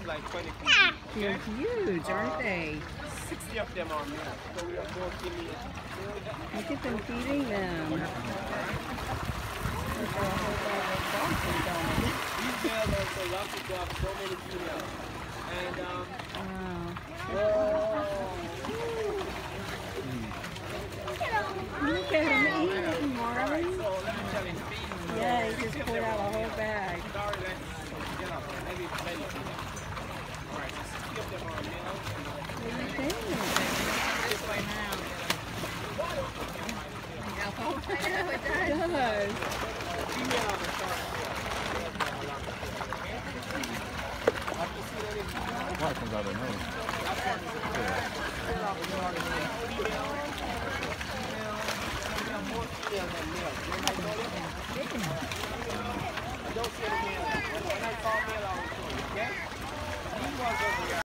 like 20 pieces. They're huge, aren't they? 60 of them are male. So we are both giving it. Look at them feeding them. Look at a whole bag of dogs and dogs. These males are so lucky to have so many females. And look at him eating, Marley. so let me tell you, feeding. Yeah, he just pulled out a whole bag. Sorry, get up. Maybe plenty. Alright, so 60 of them are males. What are you doing? This way now. It does. Female on the start. Why comes out of the nose? Don't say the male. When I call male, I will show you, okay?